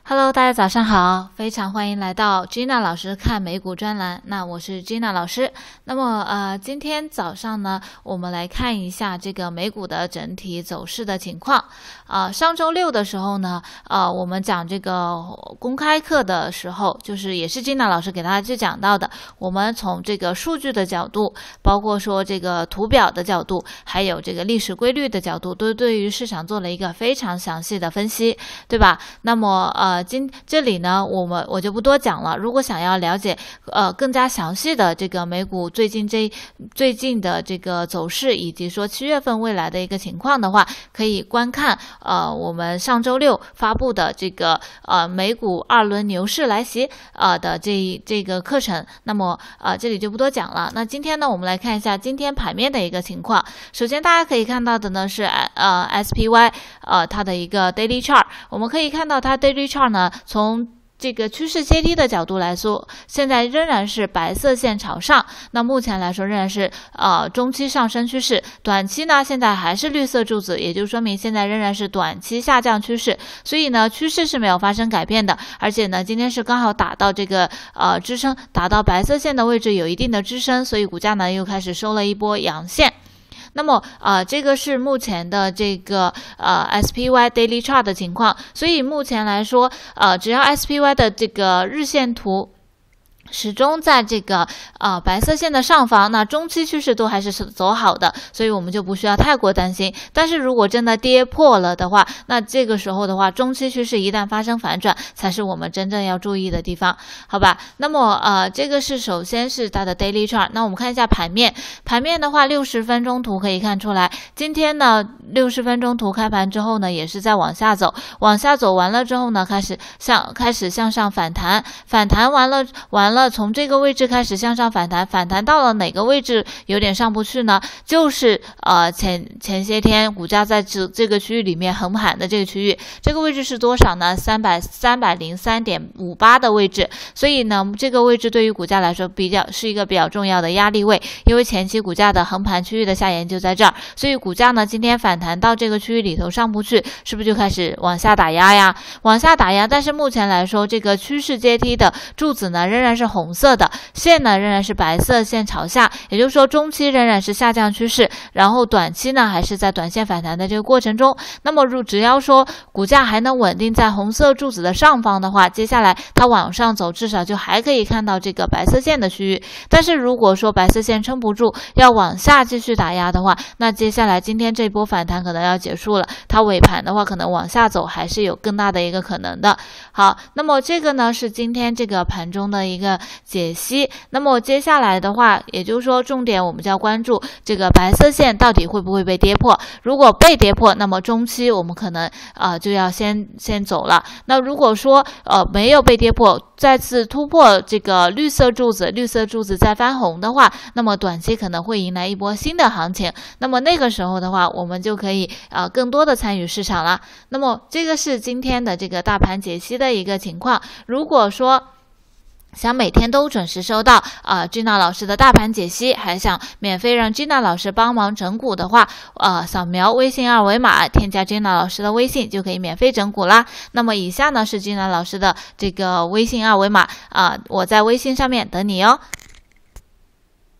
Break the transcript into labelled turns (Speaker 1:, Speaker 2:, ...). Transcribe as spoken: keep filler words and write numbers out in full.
Speaker 1: Hello， 大家早上好，非常欢迎来到 Gina 老师看美股专栏。那我是 Gina 老师。那么呃，今天早上呢，我们来看一下这个美股的整体走势的情况。呃，上周六的时候呢，呃，我们讲这个公开课的时候，就是也是 Gina 老师给大家去讲到的。我们从这个数据的角度，包括说这个图表的角度，还有这个历史规律的角度，都对于市场做了一个非常详细的分析，对吧？那么呃。今这里呢，我们我就不多讲了。如果想要了解呃更加详细的这个美股最近这最近的这个走势，以及说七月份未来的一个情况的话，可以观看呃我们上周六发布的这个呃美股二轮牛市来袭呃的这这个课程。那么呃这里就不多讲了。那今天呢，我们来看一下今天盘面的一个情况。首先大家可以看到的呢是呃 S P Y 呃它的一个 daily chart， 我们可以看到它 daily chart 呢，从这个趋势阶梯的角度来说，现在仍然是白色线朝上。那目前来说仍然是呃中期上升趋势，短期呢现在还是绿色柱子，也就说明现在仍然是短期下降趋势。所以呢趋势是没有发生改变的，而且呢今天是刚好打到这个呃支撑，打到白色线的位置有一定的支撑，所以股价呢又开始收了一波阳线。那么呃这个是目前的这个呃 S P Y daily chart 的情况，所以目前来说呃只要 S P Y 的这个日线图始终在这个呃白色线的上方，那中期趋势都还是走好的，所以我们就不需要太过担心。但是如果真的跌破了的话，那这个时候的话，中期趋势一旦发生反转，才是我们真正要注意的地方，好吧？那么呃这个是首先是它的 daily chart。那我们看一下盘面，盘面的话，六十分钟图可以看出来，今天呢六十分钟图开盘之后呢，也是在往下走，往下走完了之后呢，开始向开始向上反弹，反弹完了完了。从这个位置开始向上反弹，反弹到了哪个位置有点上不去呢？就是呃前前些天股价在这这个区域里面横盘的这个区域，这个位置是多少呢？三百三百零三点五八的位置。所以呢，这个位置对于股价来说比较是一个比较重要的压力位，因为前期股价的横盘区域的下沿就在这儿，所以股价呢今天反弹到这个区域里头上不去，是不是就开始往下打压呀？往下打压，但是目前来说，这个趋势阶梯的柱子呢仍然是红色的，线呢仍然是白色线朝下，也就是说中期仍然是下降趋势，然后短期呢还是在短线反弹的这个过程中。那么如只要说股价还能稳定在红色柱子的上方的话，接下来它往上走至少就还可以看到这个白色线的区域。但是如果说白色线撑不住，要往下继续打压的话，那接下来今天这波反弹可能要结束了，它尾盘的话可能往下走还是有更大的一个可能的。好，那么这个呢是今天这个盘中的一个解析。那么接下来的话，也就是说重点我们就要关注这个白色线到底会不会被跌破。如果被跌破，那么中期我们可能呃就要先先走了。那如果说呃没有被跌破，再次突破这个绿色柱子，绿色柱子再翻红的话，那么短期可能会迎来一波新的行情。那么那个时候的话，我们就可以呃更多的参与市场了。那么这个是今天的这个大盘解析的一个情况。如果说想每天都准时收到呃 Gina 老师的大盘解析，还想免费让 Gina 老师帮忙整股的话，呃扫描微信二维码，添加 Gina 老师的微信就可以免费整股啦。那么以下呢是 Gina 老师的这个微信二维码啊、呃，我在微信上面等你哦。